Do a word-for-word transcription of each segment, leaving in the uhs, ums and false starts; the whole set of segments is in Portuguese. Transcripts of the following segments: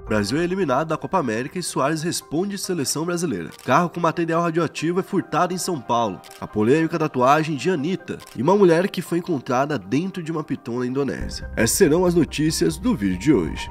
Brasil é eliminado da Copa América e Soares responde seleção brasileira. Carro com material radioativo é furtado em São Paulo. A polêmica tatuagem de Anitta. E uma mulher que foi encontrada dentro de uma piton na Indonésia. Essas serão as notícias do vídeo de hoje.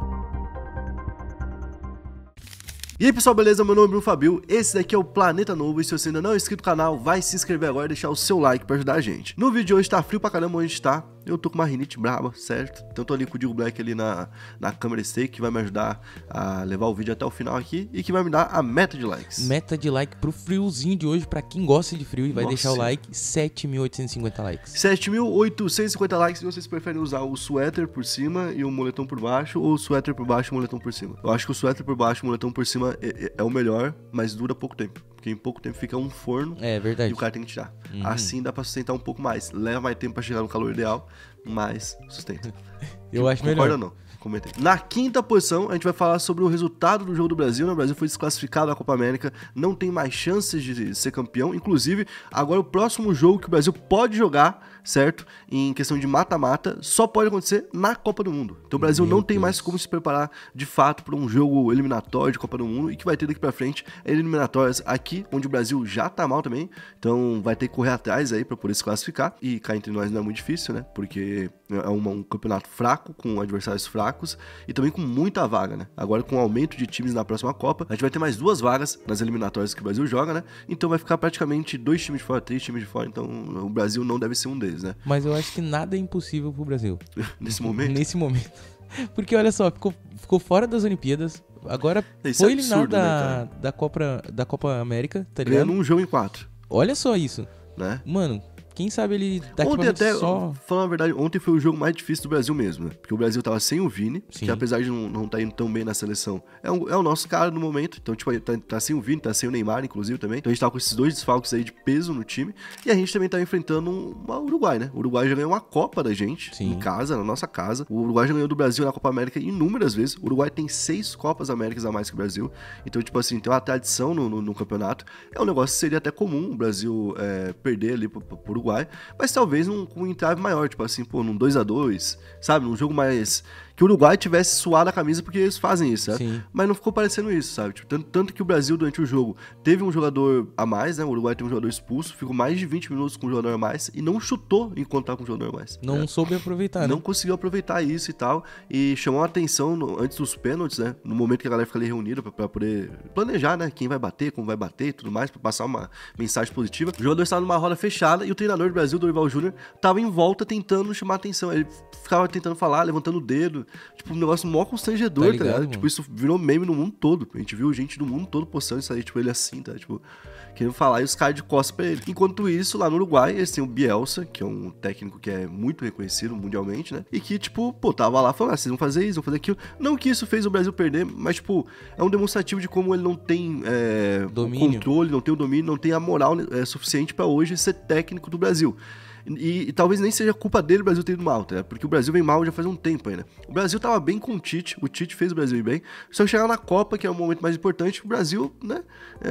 E aí pessoal, beleza? Meu nome é Bruno Fabio, esse daqui é o Planeta Novo e se você ainda não é inscrito no canal, vai se inscrever agora e deixar o seu like pra ajudar a gente. No vídeo de hoje tá frio pra caramba onde a gente tá, eu tô com uma rinite braba, certo? Então tô ali com o Digo Black ali na, na câmera stake que vai me ajudar a levar o vídeo até o final aqui e que vai me dar a meta de likes. Meta de like pro friozinho de hoje, pra quem gosta de frio e vai Nossa. deixar o like, sete mil oitocentos e cinquenta likes. sete mil oitocentos e cinquenta likes se vocês preferem usar o suéter por cima e o moletom por baixo ou o suéter por baixo e o moletom por cima. Eu acho que o suéter por baixo e o moletom por cima é, é, é o melhor. Mas dura pouco tempo, porque em pouco tempo fica um forno. É verdade. E o cara tem que tirar. Uhum. Assim dá pra sustentar um pouco mais. Leva mais tempo pra chegar no calor ideal, mas sustenta. Eu acho melhor. Concorda ou não? Comentei. Na quinta posição, a gente vai falar sobre o resultado do jogo do Brasil. O Brasil foi desclassificado da Copa América, não tem mais chances de ser campeão. Inclusive, agora o próximo jogo que o Brasil pode jogar, certo? Em questão de mata-mata, só pode acontecer na Copa do Mundo. Então o Brasil Meu não tem Deus. mais como se preparar de fato para um jogo eliminatório de Copa do Mundo e que vai ter daqui pra frente eliminatórias aqui, onde o Brasil já tá mal também. Então vai ter que correr atrás aí para poder se classificar. E cá entre nós não é muito difícil, né? Porque é um, um campeonato fraco, com adversários fracos. E também com muita vaga, né? Agora com o aumento de times na próxima Copa, a gente vai ter mais duas vagas nas eliminatórias que o Brasil joga, né? Então vai ficar praticamente dois times de fora, três times de fora, então o Brasil não deve ser um deles, né? Mas eu acho que nada é impossível pro Brasil. Nesse momento? Nesse momento. Porque olha só, ficou, ficou fora das Olimpíadas, agora isso foi é absurdo, eliminado da, né, da, Copa, da Copa América, tá ligado? Ganhando um jogo em quatro. Olha só isso. Né? Mano... Quem sabe ele daqui ontem até, só... falando a verdade, ontem foi o jogo mais difícil do Brasil mesmo, né? Porque o Brasil tava sem o Vini, Sim. que apesar de não, não tá indo tão bem na seleção, é, um, é o nosso cara no momento. Então, tipo, tá, tá sem o Vini, tá sem o Neymar, inclusive, também. Então a gente tava com esses dois desfalques aí de peso no time. E a gente também tá enfrentando uma Uruguai, né? O Uruguai já ganhou uma Copa da gente, Sim. em casa, na nossa casa. O Uruguai já ganhou do Brasil na Copa América inúmeras vezes. O Uruguai tem seis Copas Américas a mais que o Brasil. Então, tipo assim, tem uma tradição no, no, no campeonato. É um negócio que seria até comum o Brasil é, perder ali pro, pro Uruguai. Mas talvez um, com um entrave maior, tipo assim, pô, num dois a dois, sabe? Num jogo mais... que o Uruguai tivesse suado a camisa porque eles fazem isso, sabe? Sim. Mas não ficou parecendo isso, sabe? Tipo, tanto, tanto que o Brasil, durante o jogo, teve um jogador a mais, né? O Uruguai teve um jogador expulso, ficou mais de vinte minutos com um jogador a mais e não chutou enquanto tava com um jogador a mais. Não né? soube aproveitar, Não né? conseguiu aproveitar isso e tal. E chamou a atenção no, antes dos pênaltis, né? No momento que a galera fica ali reunida pra, pra poder planejar, né? Quem vai bater, como vai bater e tudo mais, pra passar uma mensagem positiva. O jogador estava numa roda fechada e o treinador do Brasil, Dorival Júnior, tava em volta tentando chamar a atenção. Ele ficava tentando falar, levantando o dedo. Tipo, um negócio mó constrangedor, tá ligado? Tá ligado? Tipo, isso virou meme no mundo todo. A gente viu gente do mundo todo postando isso aí, tipo, ele assim, tá? Tipo, querendo falar e os caras de costas pra ele. Enquanto isso, lá no Uruguai, eles têm o Bielsa, que é um técnico que é muito reconhecido mundialmente, né? E que, tipo, pô, tava lá falando, ah, vocês vão fazer isso, vão fazer aquilo. Não que isso fez o Brasil perder, mas, tipo, é um demonstrativo de como ele não tem é, o controle, não tem o domínio, não tem a moral é, suficiente pra hoje ser técnico do Brasil. E, e talvez nem seja culpa dele o Brasil ter ido mal, tá? Porque o Brasil vem mal já faz um tempo ainda. O Brasil tava bem com o Tite, o Tite fez o Brasil ir bem, só que chegar na Copa, que é o momento mais importante, o Brasil, né,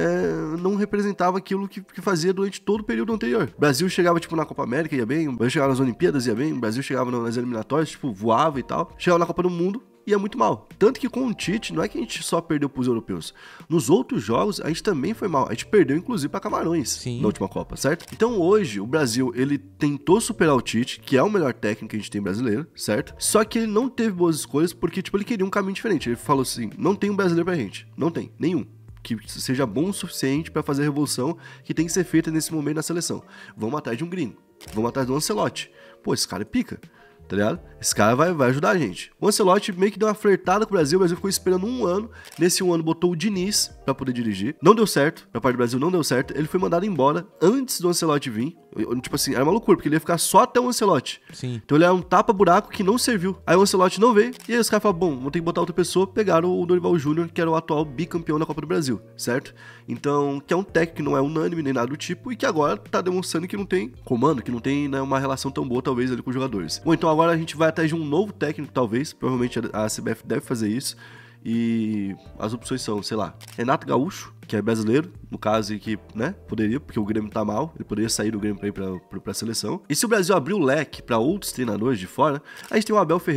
é, não representava aquilo que, que fazia durante todo o período anterior. O Brasil chegava, tipo, na Copa América, ia bem, o Brasil chegava nas Olimpíadas, ia bem, o Brasil chegava nas eliminatórias, tipo, voava e tal, chegava na Copa do Mundo, ia muito mal. Tanto que com o Tite, não é que a gente só perdeu pros europeus. Nos outros jogos, a gente também foi mal. A gente perdeu, inclusive, pra Camarões Sim. na última Copa, certo? Então, hoje, o Brasil, ele tentou superar o Tite, que é o melhor técnico que a gente tem brasileiro, certo? Só que ele não teve boas escolhas, porque, tipo, ele queria um caminho diferente. Ele falou assim, não tem um brasileiro pra gente. Não tem, nenhum. Que seja bom o suficiente pra fazer a revolução que tem que ser feita nesse momento na seleção. Vamos atrás de um gringo. Vamos atrás do Ancelotti. Pô, esse cara é pica. Tá ligado? Esse cara vai, vai ajudar a gente. O Ancelotti meio que deu uma flertada com o Brasil. O Brasil ficou esperando um ano. Nesse um ano botou o Diniz pra poder dirigir. Não deu certo. Pra parte do Brasil não deu certo. Ele foi mandado embora antes do Ancelotti vir. Tipo assim, era uma loucura, porque ele ia ficar só até o Ancelotti. Sim. Então ele era um tapa-buraco que não serviu. Aí o Ancelotti não veio. E aí os caras falaram, bom, vou ter que botar outra pessoa. Pegaram o Dorival Júnior, que era o atual bicampeão da Copa do Brasil, certo? Então, que é um técnico que não é unânime nem nada do tipo. E que agora tá demonstrando que não tem comando, que não tem, né, uma relação tão boa, talvez, ali com os jogadores. Bom, então agora a gente vai atrás de um novo técnico, talvez. Provavelmente a C B F deve fazer isso. E as opções são, sei lá, Renato Gaúcho, que é brasileiro, no caso, e que, né, poderia, porque o Grêmio tá mal, ele poderia sair do Grêmio pra ir pra, pra, pra seleção. E se o Brasil abrir o leque pra outros treinadores de fora, a gente tem o Abel Ferreira,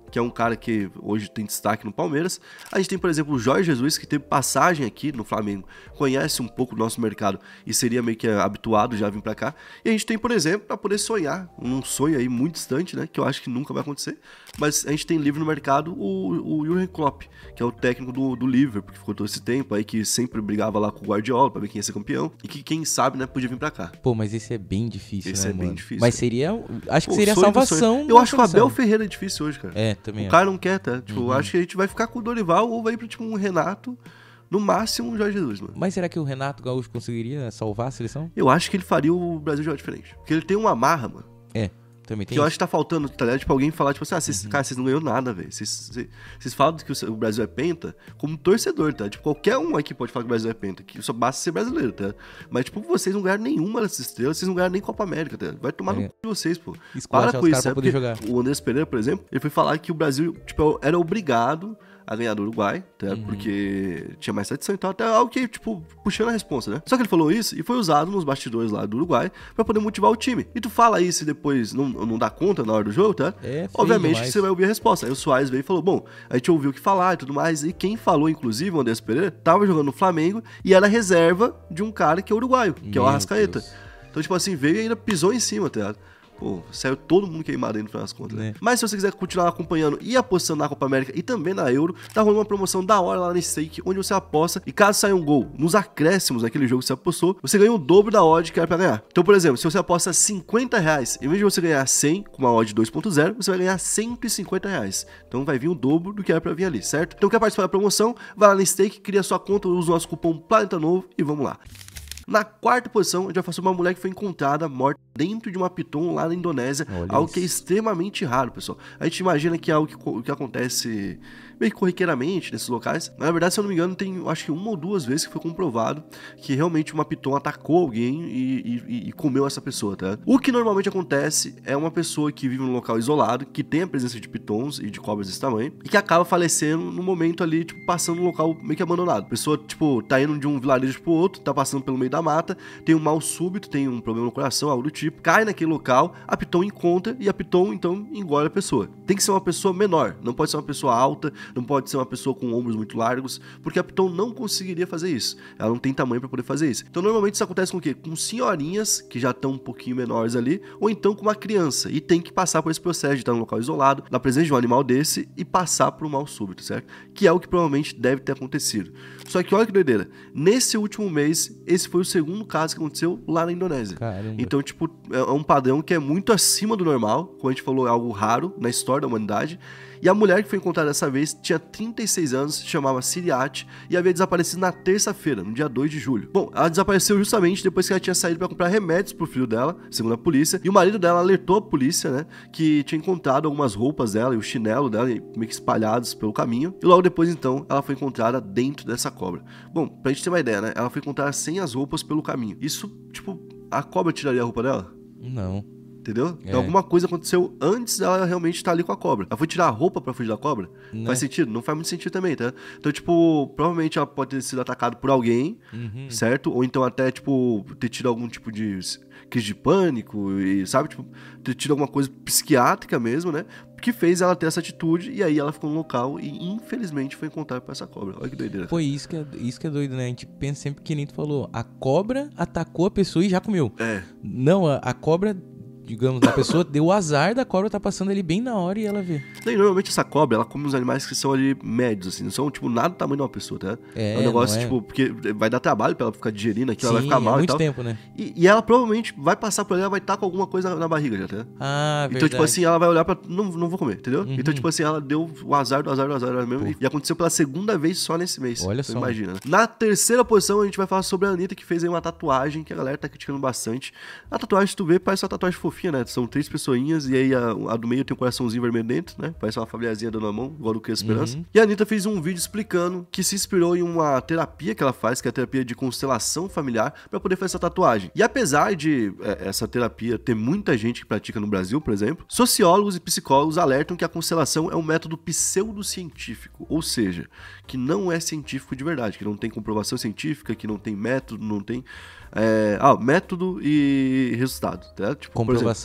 que é um cara que hoje tem destaque no Palmeiras. A gente tem, por exemplo, o Jorge Jesus, que teve passagem aqui no Flamengo, conhece um pouco do nosso mercado e seria meio que habituado já a vir pra cá. E a gente tem, por exemplo, pra poder sonhar, um sonho aí muito distante, né, que eu acho que nunca vai acontecer, mas a gente tem livre no mercado o, o Jürgen Klopp, que é o técnico do, do Liverpool, que ficou todo esse tempo aí, que sempre brigava lá com o Guardiola pra ver quem ia ser campeão, e que quem sabe, né, podia vir pra cá. Pô, mas esse é bem difícil, Esse né, é mano? bem difícil. Mas seria, acho que Pô, seria a sonho do salvação. sonho. Eu acho que o Abel Ferreira é difícil hoje, cara. É, também O acho. cara não quer, tá? Tipo, Uhum. acho que a gente vai ficar com o Dorival ou vai pra, tipo, um Renato, no máximo um Jorge Jesus, mano. Mas será que o Renato Gaúcho conseguiria salvar a seleção? Eu acho que ele faria o Brasil jogar diferente. Porque ele tem uma marra, mano. É, também tem Que eu isso. acho que tá faltando, tá ligado? Tipo, alguém falar, tipo assim, ah, vocês, Uhum. cara, vocês não ganham nada, velho. Vocês, vocês, vocês falam que o Brasil é penta como torcedor, tá? Tipo, qualquer um aqui pode falar que o Brasil é penta, que só basta ser brasileiro, tá? Mas, tipo, vocês não ganharam nenhuma dessas estrelas, vocês não ganharam nem Copa América, tá? Vai tomar É. no cu de vocês, pô. Esculacha Para os com caras isso, pra é poder porque jogar. o Andrés Pereira, por exemplo, ele foi falar que o Brasil, tipo, era obrigado a ganhar do Uruguai, tá? Uhum. Porque tinha mais tradição e tal, até algo que, tipo, puxando a responsa, né? Só que ele falou isso e foi usado nos bastidores lá do Uruguai pra poder motivar o time. E tu fala isso e depois não, não dá conta na hora do jogo, tá? É, feio Obviamente demais. que você vai ouvir a resposta. Aí o Soares veio e falou, bom, a gente ouviu o que falar e tudo mais, e quem falou, inclusive, o Andrés Pereira, tava jogando no Flamengo e era reserva de um cara que é uruguaio, que é o Meu Arrascaeta. Deus. Então, tipo assim, veio e ainda pisou em cima, tá ligado? Pô, saiu todo mundo queimado aí no final das contas, né? Né. Mas se você quiser continuar acompanhando e apostando na Copa América e também na Euro, tá rolando uma promoção da hora lá nesse Stake, onde você aposta e caso saia um gol nos acréscimos daquele jogo que você apostou, você ganha o dobro da odd que era pra ganhar. Então, por exemplo, se você aposta cinquenta reais, em vez de você ganhar cem com uma odd dois ponto zero, você vai ganhar cento e cinquenta reais. Então vai vir o dobro do que era pra vir ali, certo? Então quer participar da promoção? Vai lá no Stake, cria sua conta, usa o nosso cupom Planeta Novo e vamos lá. Na quarta posição, a gente vai falar sobre uma mulher que foi encontrada morta dentro de uma piton lá na Indonésia. Olha algo isso. que é extremamente raro, pessoal. A gente imagina que é algo que, co- que acontece meio que corriqueiramente nesses locais. Mas, na verdade, se eu não me engano, tem acho que uma ou duas vezes que foi comprovado que realmente uma piton atacou alguém e, e- e comeu essa pessoa, tá? O que normalmente acontece é uma pessoa que vive num local isolado, que tem a presença de pitons e de cobras desse tamanho, e que acaba falecendo no momento ali, tipo, passando num local meio que abandonado. A pessoa, tipo, tá indo de um vilarejo pro outro, tá passando pelo meio da mata, tem um mal súbito, tem um problema no coração, algo do tipo, cai naquele local, a piton encontra e a piton, então, engole a pessoa. Tem que ser uma pessoa menor, não pode ser uma pessoa alta, não pode ser uma pessoa com ombros muito largos, porque a piton não conseguiria fazer isso. Ela não tem tamanho pra poder fazer isso. Então, normalmente isso acontece com o quê? Com senhorinhas que já estão um pouquinho menores ali, ou então com uma criança, e tem que passar por esse processo de estar num local isolado, na presença de um animal desse, e passar por um mal súbito, certo? Que é o que provavelmente deve ter acontecido. Só que olha que doideira, nesse último mês, esse foi o segundo caso que aconteceu lá na Indonésia. Caramba. Então, tipo, é um padrão que é muito acima do normal, como a gente falou, é algo raro na história da humanidade. E a mulher que foi encontrada dessa vez tinha trinta e seis anos, se chamava Siriat, e havia desaparecido na terça-feira, no dia dois de julho. Bom, ela desapareceu justamente depois que ela tinha saído para comprar remédios pro filho dela, segundo a polícia, e o marido dela alertou a polícia, né, que tinha encontrado algumas roupas dela e o chinelo dela meio que espalhados pelo caminho, e logo depois, então, ela foi encontrada dentro dessa cobra. Bom, pra gente ter uma ideia, né, ela foi encontrada sem as roupas pelo caminho. Isso, tipo, a cobra tiraria a roupa dela? Não. Entendeu? É. Então alguma coisa aconteceu antes dela realmente estar ali com a cobra. Ela foi tirar a roupa pra fugir da cobra? Né? Faz sentido? Não faz muito sentido também, tá? Então, tipo, provavelmente ela pode ter sido atacada por alguém, Uhum. certo? Ou então até, tipo, ter tido algum tipo de crise de pânico e, sabe? Tipo, ter tido alguma coisa psiquiátrica mesmo, né? Que fez ela ter essa atitude e aí ela ficou no local e, infelizmente, foi encontrada por essa cobra. Olha que doideira. Foi isso que, é, isso que é doido, né? A gente pensa sempre que nem tu falou. A cobra atacou a pessoa e já comeu. É. Não, a, a cobra, digamos, a pessoa deu o azar da cobra tá passando ali bem na hora e ela vê. E normalmente essa cobra, ela come uns animais que são ali médios, assim, não são, tipo, nada do tamanho de uma pessoa, tá? É, um negócio, não é? tipo, porque vai dar trabalho pra ela ficar digerindo aquilo, ela vai Sim, ficar mal é e muito tal. tempo, né? E, e ela provavelmente vai passar por ali, ela vai estar com alguma coisa na barriga já, tá? Ah, verdade. Então, tipo assim, ela vai olhar pra... Não, não vou comer, entendeu? Uhum. Então, tipo assim, ela deu o azar do azar do azar mesmo. E aconteceu pela segunda vez só nesse mês. Olha então, só. imagina, né? Na terceira posição, a gente vai falar sobre a Anitta, que fez aí uma tatuagem, que a galera tá criticando bastante. A tatuagem, se tu vê, parece uma tatuagem fofinha, né? São três pessoinhas, e aí a, a do meio tem um coraçãozinho vermelho dentro, né? Parece uma familiazinha dando a mão, igual do Criança Esperança. Uhum. E a Anitta fez um vídeo explicando que se inspirou em uma terapia que ela faz, que é a terapia de constelação familiar, pra poder fazer essa tatuagem. E apesar de é, essa terapia ter muita gente que pratica no Brasil, por exemplo, sociólogos e psicólogos alertam que a constelação é um método pseudocientífico, ou seja, que não é científico de verdade, que não tem comprovação científica, que não tem método, não tem... É, ah, método e resultado, tá? Tipo, por exemplo, Comprovação.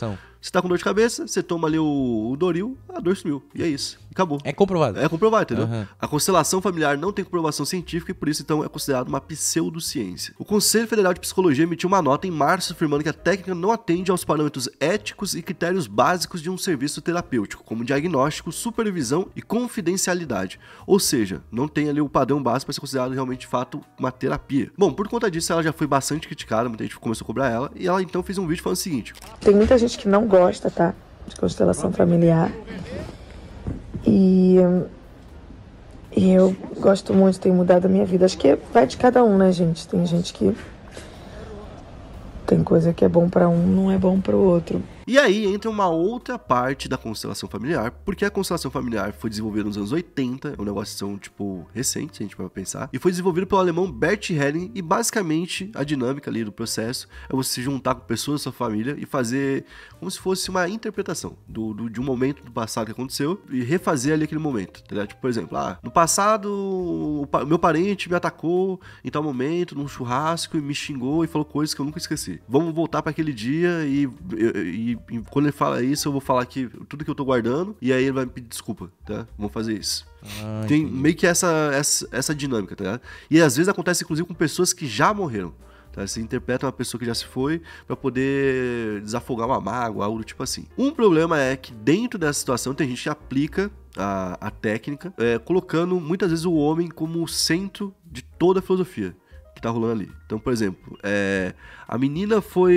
Você tá com dor de cabeça, você toma ali o, o Doril, a dor sumiu. E é isso. Acabou. É comprovado. É comprovado, entendeu? Uhum. A constelação familiar não tem comprovação científica e por isso, então, é considerado uma pseudociência. O Conselho Federal de Psicologia emitiu uma nota em março afirmando que a técnica não atende aos parâmetros éticos e critérios básicos de um serviço terapêutico, como diagnóstico, supervisão e confidencialidade. Ou seja, não tem ali o padrão básico para ser considerado realmente, de fato, uma terapia. Bom, por conta disso, ela já foi bastante criticada, muita gente começou a cobrar ela, e ela então fez um vídeo falando o seguinte: tem muita gente que não gosta, tá? De constelação familiar. E, e eu gosto muito, tem mudado a minha vida. Acho que vai de cada um, né, gente? Tem gente que tem coisa que é bom pra um, não é bom pro outro. E aí entra uma outra parte da constelação familiar, porque a constelação familiar foi desenvolvida nos anos oitenta, é um negócio são, tipo, recente, se a gente vai pensar, e foi desenvolvido pelo alemão Bert Helling, e basicamente a dinâmica ali do processo é você se juntar com pessoas da sua família e fazer como se fosse uma interpretação do, do, de um momento do passado que aconteceu e refazer ali aquele momento, tá? Tipo, por exemplo, ah, no passado o pa- meu parente me atacou em tal momento, num churrasco, e me xingou e falou coisas que eu nunca esqueci. Vamos voltar para aquele dia e, e E quando ele fala isso, eu vou falar que tudo que eu tô guardando, e aí ele vai me pedir desculpa, tá? Vamos fazer isso. Ah, Tem entendi. meio que essa, essa, essa dinâmica, tá ligado? E às vezes acontece, inclusive, com pessoas que já morreram. Tá? Você interpreta uma pessoa que já se foi pra poder desafogar uma mágoa, algo do tipo assim. Um problema é que dentro dessa situação tem gente que aplica a, a técnica, é, colocando muitas vezes o homem como o centro de toda a filosofia que tá rolando ali. Então, por exemplo, é, a menina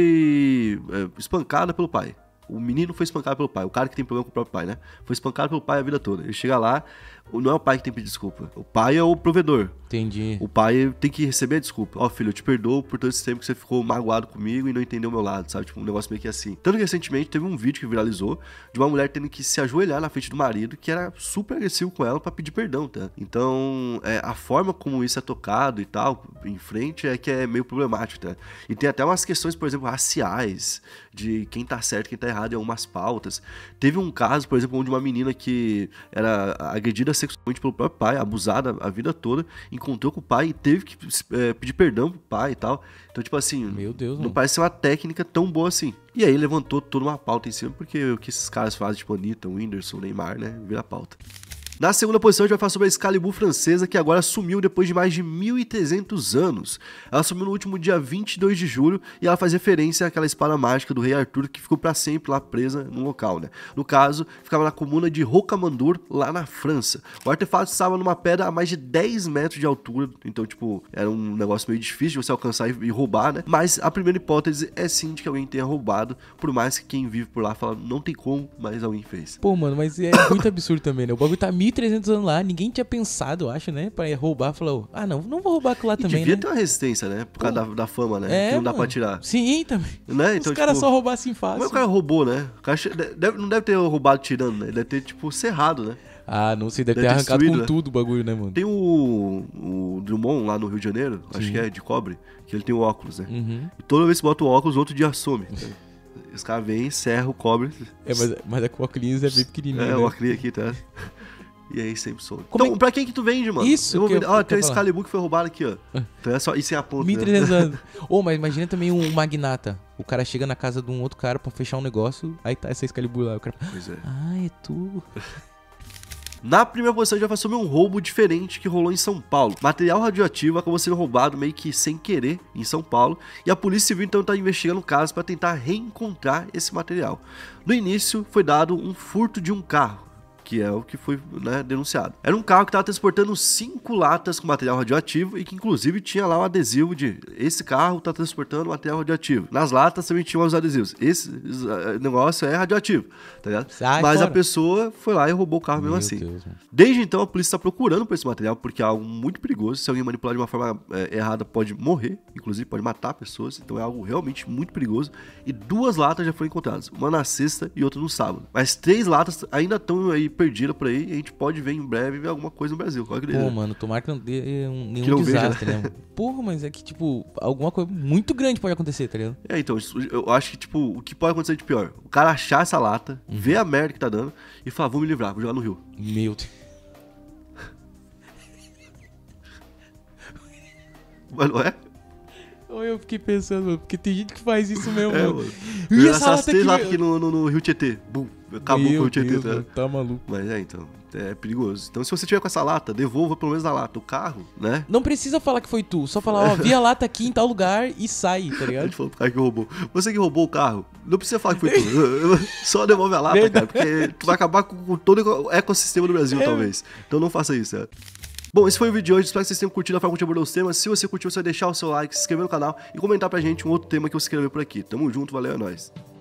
foi é, espancada pelo pai. O menino foi espancado pelo pai. O cara que tem problema com o próprio pai, né? Foi espancado pelo pai a vida toda. Ele chega lá, não é o pai que tem que pedir desculpa. O pai é o provedor. Entendi. O pai tem que receber a desculpa. Ó, oh, filho, eu te perdoo por todo esse tempo que você ficou magoado comigo e não entendeu o meu lado, sabe? Tipo, um negócio meio que assim. Tanto que recentemente teve um vídeo que viralizou de uma mulher tendo que se ajoelhar na frente do marido, que era super agressivo com ela pra pedir perdão, tá? Então, é, a forma como isso é tocado e tal, em frente, é que é meio problemático, tá? E tem até umas questões, por exemplo, raciais, de quem tá certo e quem tá errado em algumas pautas. Teve um caso, por exemplo, onde uma menina que era agredida sexualmente pelo próprio pai, abusada a vida toda, encontrou com o pai e teve que é, pedir perdão pro pai e tal. Então, tipo assim, Meu Deus, não mano. parece ser uma técnica tão boa assim. E aí levantou toda uma pauta em cima, porque o que esses caras fazem, tipo Anitta, Whindersson, Neymar, né, vira pauta. Na segunda posição, a gente vai falar sobre a Excalibur francesa, que agora sumiu depois de mais de mil e trezentos anos. Ela sumiu no último dia vinte e dois de julho e ela faz referência àquela espada mágica do rei Arthur que ficou pra sempre lá presa no local, né? No caso, ficava na comuna de Rocamadour, lá na França. O artefato estava numa pedra a mais de dez metros de altura, então, tipo, era um negócio meio difícil de você alcançar e roubar, né? Mas a primeira hipótese é sim de que alguém tenha roubado, por mais que quem vive por lá fala, não tem como, mas alguém fez. Pô, mano, mas é muito absurdo também, né? O bagulho tá mil e trezentos anos lá, ninguém tinha pensado, eu acho, né? Pra roubar, falou, ah, não, não vou roubar aquilo lá E também, devia né? ter uma resistência, né? Por causa da, da fama, né? É, que não dá mano. pra tirar. Sim, também. Né? Então, Os caras tipo, só roubassem fácil. Mas o cara roubou, né? O cara che- deve- não deve ter roubado tirando, né? Ele deve ter, tipo, serrado, né? Ah, não sei, deve, Deve ter ter arrancado destruído, com né? tudo o bagulho, né, mano? Tem o, o Drummond lá no Rio de Janeiro, acho que é de cobre, que ele tem o óculos, né? Uhum. E toda vez que bota o óculos, o outro dia some. Os caras vêm, serram o cobre. É, mas, mas é que o óculos é bem pequenininho, É, né? o acri aqui, tá? E aí sempre some. Como Então, é- pra quem que tu vende, mano? Isso Eu vou que eu- vender. Ó, que eu tem o ia falar. Excalibur que foi roubado aqui, ó. Então é só... Isso é a ponta, mil e né? trezentos anos. Ô, mas imagina também um magnata. O cara chega na casa de um outro cara pra fechar um negócio, aí tá essa Excalibur lá. O cara fala, Pois é. ah, é tu. Na primeira posição, a gente vai falar sobre um roubo diferente que rolou em São Paulo. Material radioativo acabou sendo roubado meio que sem querer em São Paulo, e a Polícia Civil então está investigando o caso para tentar reencontrar esse material. No início, foi dado um furto de um carro, que é o que foi, né, denunciado. Era um carro que estava transportando cinco latas com material radioativo e que inclusive tinha lá um adesivo de esse carro está transportando material radioativo. Nas latas também tinham os adesivos. Esse uh, negócio é radioativo, tá ligado? Sai Mas fora. a pessoa foi lá e roubou o carro Meu mesmo assim. Deus, mano. Desde então, a polícia está procurando por esse material, porque é algo muito perigoso. Se alguém manipular de uma forma é, errada, pode morrer, inclusive pode matar pessoas. Então é algo realmente muito perigoso. E duas latas já foram encontradas, uma na sexta e outra no sábado. Mas três latas ainda estão aí perdidas por aí, e a gente pode ver em breve ver alguma coisa no Brasil. Qual é a Pô, ideia? mano, tomara que não dê um, nenhum Que não veja, desastre, né? mano? Porra, mas é que, tipo, alguma coisa muito grande pode acontecer, tá ligado? É, então, isso- eu acho que, tipo, o que pode acontecer de pior? O cara achar essa lata, Uhum. ver a merda que tá dando e falar, vou me livrar, vou jogar no rio. Meu Deus. Mas não é? Ou eu fiquei pensando, mano, porque tem gente que faz isso mesmo, É, mano. mano. E Eu essa essas lata três aqui, latas aqui no, no, no Rio Tietê. Bum, acabou Meu com o Rio Tietê, Deus, tá? mano, tá maluco. Mas é, então, é perigoso. Então se você tiver com essa lata, devolva pelo menos a lata. O carro, né? Não precisa falar que foi tu, só falar, ó, vi a lata aqui em tal lugar e sai, tá A ligado? gente falou pro cara que roubou. Você que roubou o carro, não precisa falar que foi tu. Só devolve a lata, Verdade. cara, porque tu vai acabar com, com todo o ecossistema do Brasil, É. talvez. Então não faça isso, né? Bom, esse foi o vídeo de hoje. Espero que vocês tenham curtido a forma que a gente abordou os temas. Se você curtiu, você vai deixar o seu like, se inscrever no canal e comentar pra gente um outro tema que você quer ver por aqui. Tamo junto, valeu, é nóis.